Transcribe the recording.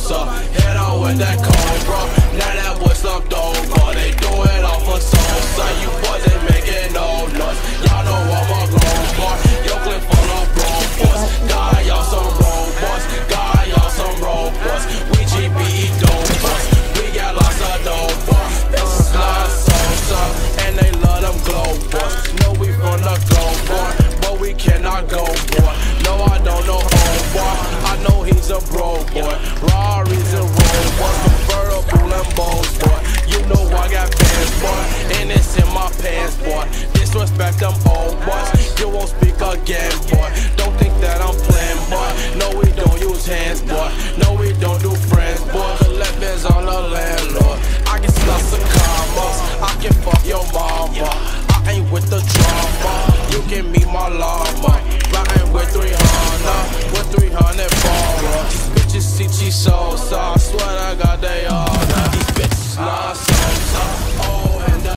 saucer. Head on with that Cobra. Now that boy slumped over. They do it off for Sosa. You boys ain't making no noise. Y'all know I'm a grown boy. Yo clip full of grown boys. God, y'all some robots. God, y'all some robots. We GBE dope boys. We got lots of dope boys. It's like Sosa. And they love them glow boys. Know we from the glow boy. But we cannot go boy. No, I don't know old boy. I know he's a bro boy. Rari's and robots. Convertible and bows boy. You know I got bands boy. And it's in my pants boy. Disrespect them old boys. You won't speak again boy. Don't think that I'm playing boy. No, we don't use hands boy. No, we don't do friends boy. The left is on the landlord. I can stuff some commas. I can fuck your mama. I ain't with the drama. You can meet my llama. Riding with 300. With 300 baller. Bitches see she so